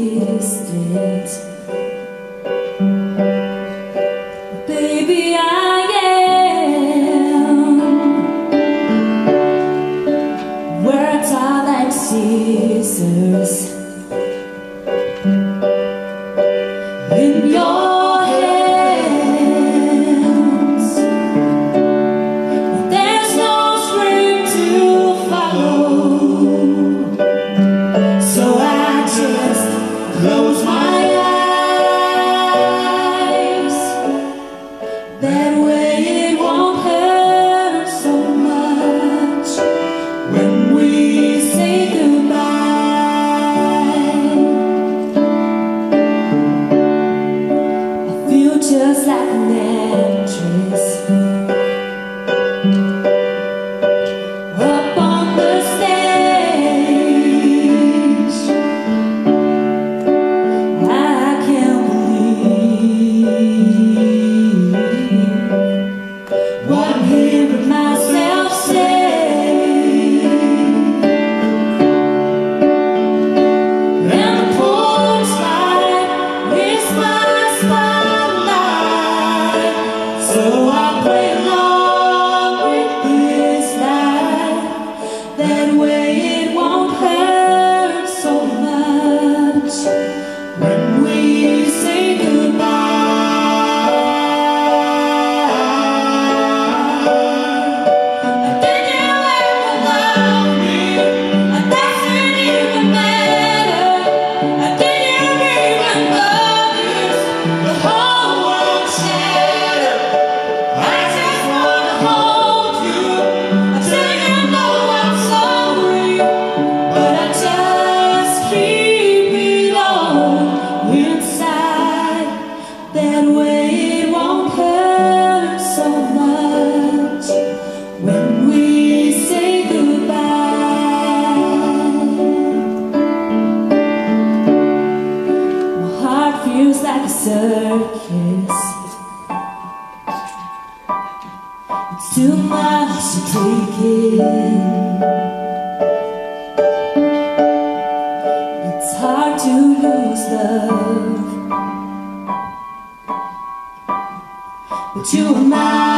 distant. Baby, I am. Words are like scissors in your hands. There's no script to follow, so I just close my eyes. That way it won't hurt so much when we say goodbye. I feel just like an actress up on the stage. I can't believe what I'm hearing myself say. And the porch light is my spotlight, so I play along with this life. That way it won't hurt so much when we say goodbye. Did you ever love me? Does it even matter? Did you remember this? The whole world shattered. I just wanna hold you. I tell you no, I'm sorry, but I just keep it all inside. That way it won't hurt so much when we say goodbye. My heart feels like a circus. It's too much to take in. It's hard to lose love, but you are mine.